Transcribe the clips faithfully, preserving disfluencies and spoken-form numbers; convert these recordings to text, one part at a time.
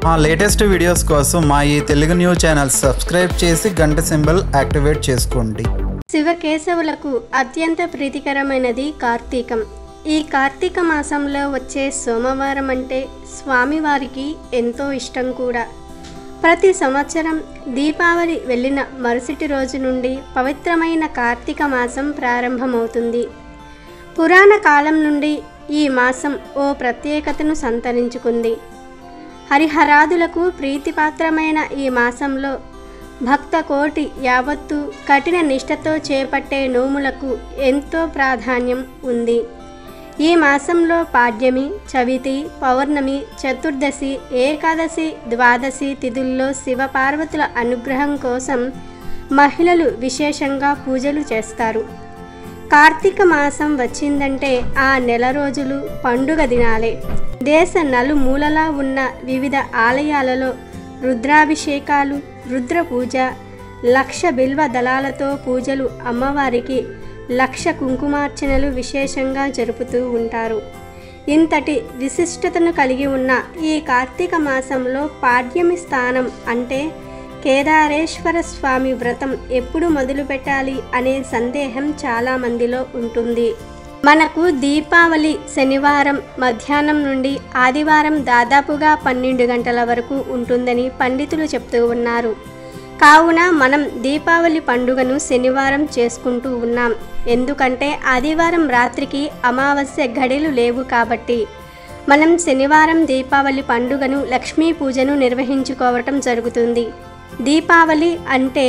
మా latest videos కోసం మా ఈ తెలుగు న్యూస్ ఛానల్ సబ్స్క్రైబ్ చేసి గంట సింబల్ యాక్టివేట్ చేసుకోండి. శివకేశవులకు అత్యంత ప్రీతికరమైనది కార్తీకం. ఈ కార్తీక మాసంలో వచ్చే సోమవారం అంటే స్వామివారికి ఎంతో ఇష్టం కూడా. ప్రతి సంవత్సరం దీపావళి వెళ్ళిన మరుసటి రోజు నుండి పవిత్రమైన కార్తీక మాసం ప్రారంభమవుతుంది. పురాణ కాలం నుండి ఈ మాసం ఓ ప్రత్యేకతను సంతరించుకుంది. హరిహరాదులకు ప్రీతిపాత్రమైన ఈ మాసంలో భక్త కోటి యావత్తు కఠిన నిష్ఠతో చేపట్టే నోములకు ఎంతో ప్రాధాన్యం ఉంది. ఈ మాసంలో పాడ్యమి, చవితి, పౌర్ణమి, చతుర్దశి, ఏకాదశి, ద్వాదశి తిథుల్లో శివపార్వతుల అనుగ్రహం కోసం మహిళలు విశేషంగా పూజలు చేస్తారు. కార్తీక మాసం వచ్చిందంటే ఆ నెల రోజులు పండుగ దినాలే. దేశ నలుమూలలా ఉన్న వివిధ ఆలయాలలో రుద్రాభిషేకాలు, రుద్ర పూజ, లక్ష బిల్వ దళాలతో పూజలు, అమ్మవారికి లక్ష కుంకుమార్చనలు విశేషంగా జరుపుతూ ఉంటారు. ఇంతటి విశిష్టతను కలిగి ఉన్న ఈ కార్తీక మాసంలో పాడ్యమి స్థానం అంటే కేదారేశ్వర స్వామి వ్రతం ఎప్పుడు మొదలు పెట్టాలి అనే సందేహం చాలామందిలో ఉంటుంది. మనకు దీపావళి శనివారం మధ్యాహ్నం నుండి ఆదివారం దాదాపుగా పన్నెండు గంటల వరకు ఉంటుందని పండితులు చెప్తూ ఉన్నారు. కావున మనం దీపావళి పండుగను శనివారం చేసుకుంటూ ఉన్నాం. ఎందుకంటే ఆదివారం రాత్రికి అమావాస్య ఘడియలు లేవు కాబట్టి మనం శనివారం దీపావళి పండుగను, లక్ష్మీ పూజను నిర్వహించుకోవటం జరుగుతుంది. దీపావళి అంటే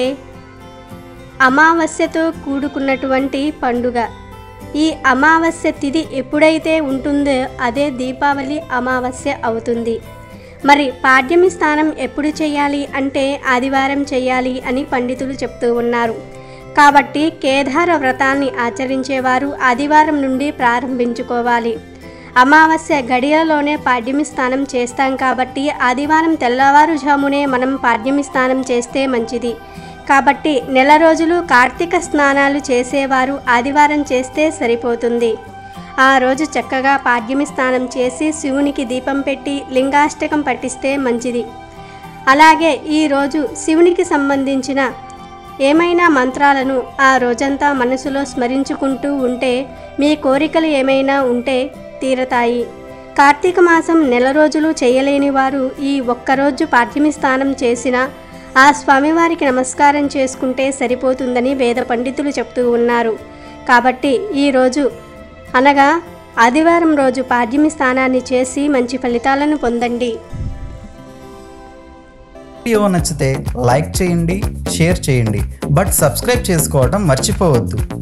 అమావాస్యతో కూడుకున్నటువంటి పండుగ. ఈ అమావాస్య తిథి ఎప్పుడైతే ఉంటుందో అదే దీపావళి అమావాస్య అవుతుంది. మరి పాడ్యమి స్నానం ఎప్పుడు చేయాలి అంటే ఆదివారం చేయాలి అని పండితులు చెప్తూ ఉన్నారు. కాబట్టి కేదార వ్రతాన్ని ఆచరించేవారు ఆదివారం నుండి ప్రారంభించుకోవాలి. అమావాస్య గడియలోనే పాడ్యమి స్నానం చేస్తాం కాబట్టి ఆదివారం తెల్లవారుజామునే మనం పాడ్యమి స్నానం చేస్తే మంచిది. కాబట్టి నెల రోజులు కార్తీక స్నానాలు చేసేవారు ఆదివారం చేస్తే సరిపోతుంది. ఆ రోజు చక్కగా పాడ్యమి స్నానం చేసి శివునికి దీపం పెట్టి లింగాష్టకం పఠిస్తే మంచిది. అలాగే ఈరోజు శివునికి సంబంధించిన ఏమైనా మంత్రాలను ఆ రోజంతా మనసులో స్మరించుకుంటూ ఉంటే మీ కోరికలు ఏమైనా ఉంటే తీరతాయి. కార్తీక మాసం నెల రోజులు చేయలేని వారు ఈ ఒక్కరోజు పాడ్యమి స్నానం చేసిన ఆ స్వామివారికి నమస్కారం చేసుకుంటే సరిపోతుందని వేద పండితులు చెప్తూ ఉన్నారు. కాబట్టి ఈరోజు అనగా ఆదివారం రోజు పాడ్యమి స్నానాన్ని చేసి మంచి ఫలితాలను పొందండి. వీడియో నచ్చితే లైక్ చేయండి, షేర్ చేయండి, బట్ సబ్స్క్రైబ్ చేసుకోవడం మర్చిపోవద్దు.